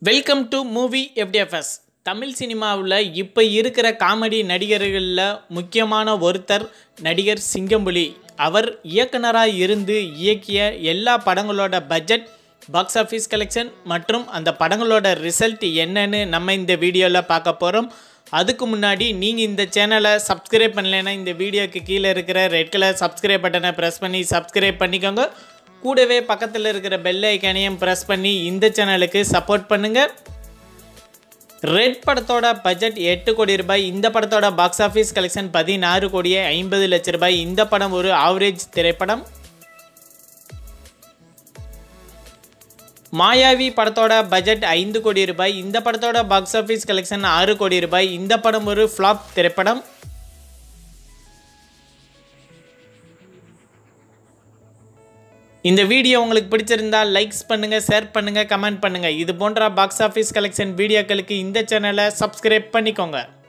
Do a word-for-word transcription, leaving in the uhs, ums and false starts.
Welcome to movie FDFS. Tamil சினிமாவில் இப்போ இருக்கிற காமெடி நடிகர்களில் முக்கியமான ஒருத்தர் நடிகர் சிங்கம் புலி. அவர் இயக்குனராக இருந்து இயக்கிய எல்லா படங்களோட பட்ஜெட், பாக்ஸ் ஆஃபீஸ் கலெக்ஷன் மற்றும் அந்த படங்களோட ரிசல்ட் என்னன்னு நம்ம இந்த வீடியோவில் பார்க்க போகிறோம். அதுக்கு முன்னாடி நீங்கள் இந்த சேனலை சப்ஸ்கிரைப் பண்ணலைன்னா இந்த வீடியோக்கு கீழே இருக்கிற ரெட் கலர் சப்ஸ்கிரைப் பட்டனை ப்ரெஸ் பண்ணி சப்ஸ்கிரைப் பண்ணிக்கோங்க. கூடவே பக்கத்தில் இருக்கிற பெல் ஐக்கானையும் ப்ரெஸ் பண்ணி இந்த சேனலுக்கு சப்போர்ட் பண்ணுங்கள். ரெட் படத்தோட பட்ஜெட் எட்டு கோடி ரூபாய். இந்த படத்தோட பாக்ஸ் ஆஃபீஸ் கலெக்ஷன் பதினாறு கோடியே ஐம்பது லட்சம் ரூபாய். இந்த படம் ஒரு ஆவரேஜ் திரைப்படம். மாயாவி படத்தோட பட்ஜெட் ஐந்து கோடி ரூபாய். இந்த படத்தோட பாக்ஸ் ஆஃபீஸ் கலெக்ஷன் ஆறு கோடி ரூபாய். இந்த படம் ஒரு ஃப்ளாப் திரைப்படம். இந்த வீடியோ உங்களுக்கு பிடிச்சிருந்தால் லைக்ஸ் பண்ணுங்கள், ஷேர் பண்ணுங்கள், கமெண்ட் பண்ணுங்கள். இது போன்ற பாக்ஸ் ஆஃபீஸ் கலெக்ஷன் வீடியோக்களுக்கு இந்த சேனலை சப்ஸ்கிரைப் பண்ணிக்கோங்க.